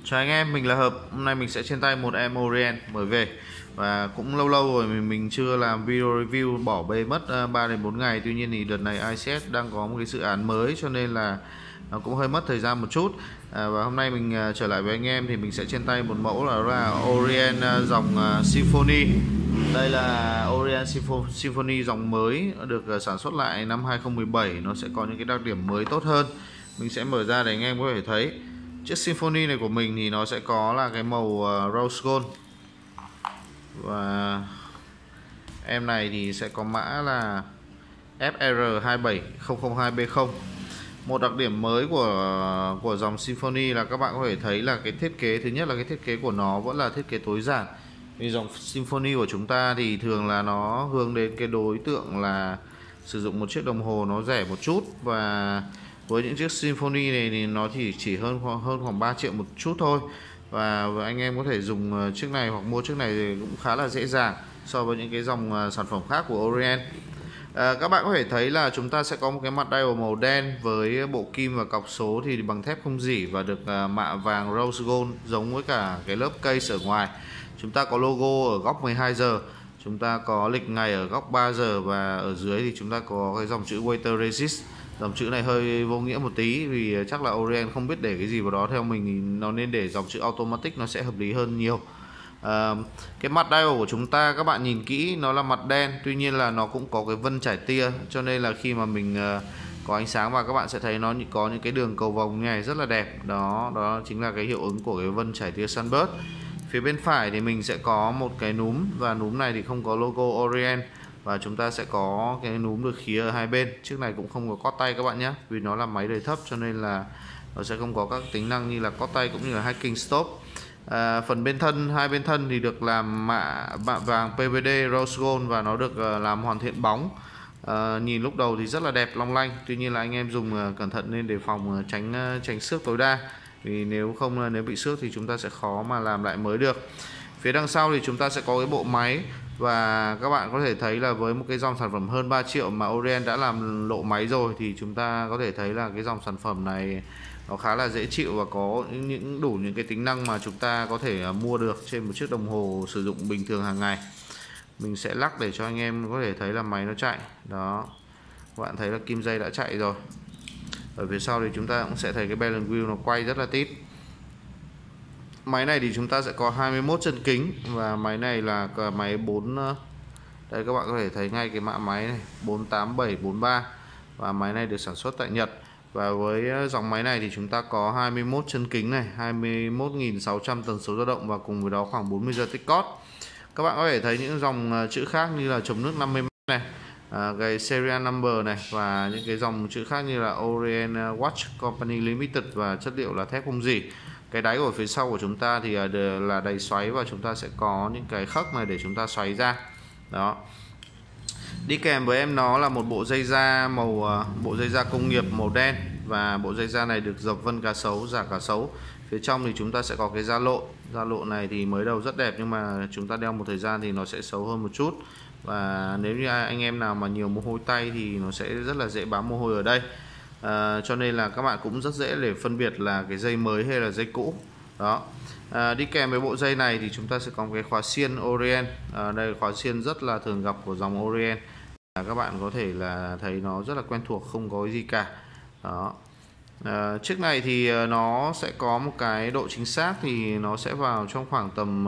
Chào anh em, mình là Hợp. Hôm nay mình sẽ trên tay một em Orient mới về. Và cũng lâu lâu rồi mình chưa làm video review, bỏ bê mất 3 đến 4 ngày. Tuy nhiên thì đợt này ICS đang có một cái dự án mới cho nên là nó cũng hơi mất thời gian một chút. Và hôm nay mình trở lại với anh em thì mình sẽ trên tay một mẫu là Orient dòng Symphony. Đây là Orient Symphony dòng mới được sản xuất lại năm 2017. Nó sẽ có những cái đặc điểm mới tốt hơn. Mình sẽ mở ra để anh em có thể thấy. Chiếc Symphony này của mình thì nó sẽ có là cái màu Rose Gold. Và em này thì sẽ có mã là FR27002B0. Một đặc điểm mới của dòng Symphony là các bạn có thể thấy là cái thiết kế, thứ nhất là cái thiết kế của nó vẫn là thiết kế tối giản. Vì dòng Symphony của chúng ta thì thường là nó hướng đến cái đối tượng là sử dụng một chiếc đồng hồ nó rẻ một chút, và với những chiếc Symphony này thì nó chỉ hơn khoảng 3 triệu một chút thôi. Và anh em có thể dùng chiếc này hoặc mua chiếc này thì cũng khá là dễ dàng so với những cái dòng sản phẩm khác của Orient. Các bạn có thể thấy là chúng ta sẽ có một cái mặt dial màu đen với bộ kim và cọc số thì bằng thép không rỉ và được mạ vàng Rose Gold giống với cả cái lớp case ở ngoài. Chúng ta có logo ở góc 12 giờ, chúng ta có lịch ngày ở góc 3 giờ, và ở dưới thì chúng ta có cái dòng chữ Water Resist. Dòng chữ này hơi vô nghĩa một tí vì chắc là Orient không biết để cái gì vào đó. Theo mình thì nó nên để dòng chữ Automatic, nó sẽ hợp lý hơn nhiều. Cái mặt dial của chúng ta các bạn nhìn kỹ, nó là mặt đen, tuy nhiên là nó cũng có cái vân trải tia, cho nên là khi mà mình có ánh sáng vào các bạn sẽ thấy nó có những cái đường cầu vồng như này rất là đẹp. Đó chính là cái hiệu ứng của cái vân trải tia Sunburst. Phía bên phải thì mình sẽ có một cái núm, và núm này thì không có logo Orient, và chúng ta sẽ có cái núm được khía ở hai bên. Chiếc này cũng không có cót tay các bạn nhé, vì nó là máy đời thấp cho nên là nó sẽ không có các tính năng như là cót tay cũng như là hiking stop. Phần bên thân, hai bên thân thì được làm mạ vàng PVD Rose Gold, và nó được làm hoàn thiện bóng. Nhìn lúc đầu thì rất là đẹp long lanh, tuy nhiên là anh em dùng cẩn thận nên đề phòng tránh xước tối đa, vì nếu bị xước thì chúng ta sẽ khó mà làm lại mới được. Phía đằng sau thì chúng ta sẽ có cái bộ máy, và các bạn có thể thấy là với một cái dòng sản phẩm hơn 3 triệu mà Orient đã làm lộ máy rồi, thì chúng ta có thể thấy là cái dòng sản phẩm này nó khá là dễ chịu và có đủ những cái tính năng mà chúng ta có thể mua được trên một chiếc đồng hồ sử dụng bình thường hàng ngày. Mình sẽ lắc để cho anh em có thể thấy là máy nó chạy. Đó, các bạn thấy là kim dây đã chạy rồi. Ở phía sau thì chúng ta cũng sẽ thấy cái balance wheel nó quay rất là tít. Máy này thì chúng ta sẽ có 21 chân kính, và máy này là máy 4, đây các bạn có thể thấy ngay cái mã máy này 48743, và máy này được sản xuất tại Nhật. Và với dòng máy này thì chúng ta có 21 chân kính này, 21.600 tần số dao động, và cùng với đó khoảng 40 giờ tích cót. Các bạn có thể thấy những dòng chữ khác như là chống nước 50m này, cái serial number này, và những cái dòng chữ khác như là Orient Watch Company Limited, và chất liệu là thép không rỉ. Cái đáy của phía sau của chúng ta thì là đáy xoáy, và chúng ta sẽ có những cái khớp này để chúng ta xoáy ra. Đó. Đi kèm với em nó là một bộ dây da bộ dây da công nghiệp màu đen, và bộ dây da này được dập vân cá sấu, giả cá sấu. Phía trong thì chúng ta sẽ có cái da lộ này thì mới đầu rất đẹp, nhưng mà chúng ta đeo một thời gian thì nó sẽ xấu hơn một chút. Và nếu như anh em nào mà nhiều mồ hôi tay thì nó sẽ rất là dễ bám mồ hôi ở đây. Cho nên là các bạn cũng rất dễ để phân biệt là cái dây mới hay là dây cũ. Đó. Đi kèm với bộ dây này thì chúng ta sẽ có một cái khóa xiên Orient. Đây khóa xiên rất là thường gặp của dòng Orient. Các bạn có thể là thấy nó rất là quen thuộc, không có gì cả. Đó. Chiếc này thì nó sẽ có một cái độ chính xác thì nó sẽ vào trong khoảng tầm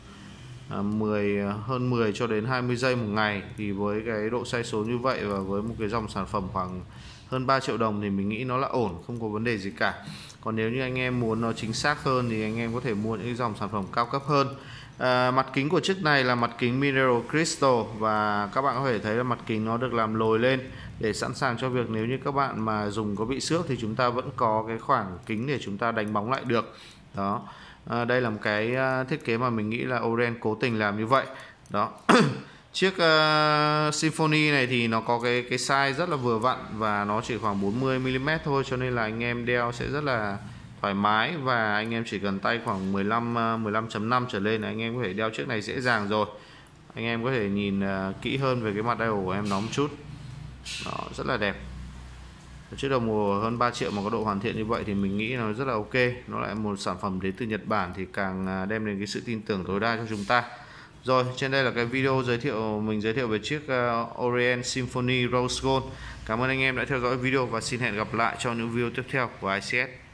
hơn 10 cho đến 20 giây một ngày. Thì với cái độ sai số như vậy và với một cái dòng sản phẩm khoảng hơn 3 triệu đồng thì mình nghĩ nó là ổn, không có vấn đề gì cả. Còn nếu như anh em muốn nó chính xác hơn thì anh em có thể mua những dòng sản phẩm cao cấp hơn. Mặt kính của chiếc này là mặt kính Mineral Crystal, và các bạn có thể thấy là mặt kính nó được làm lồi lên để sẵn sàng cho việc nếu như các bạn mà dùng có bị xước thì chúng ta vẫn có cái khoảng kính để chúng ta đánh bóng lại được. Đó. Đây là một cái thiết kế mà mình nghĩ là Orient cố tình làm như vậy. Đó. Chiếc Symphony này thì nó có cái size rất là vừa vặn, và nó chỉ khoảng 40mm thôi, cho nên là anh em đeo sẽ rất là thoải mái, và anh em chỉ cần tay khoảng 15.5 trở lên là anh em có thể đeo chiếc này dễ dàng rồi. Anh em có thể nhìn kỹ hơn về cái mặt dial của em nó một chút. Đó, rất là đẹp. Chiếc đồng hồ hơn 3 triệu mà có độ hoàn thiện như vậy thì mình nghĩ nó rất là ok. Nó lại một sản phẩm đến từ Nhật Bản thì càng đem đến cái sự tin tưởng tối đa cho chúng ta. Rồi, trên đây là cái video mình giới thiệu về chiếc Orient Symphony Rose Gold. Cảm ơn anh em đã theo dõi video và xin hẹn gặp lại trong những video tiếp theo của ICS.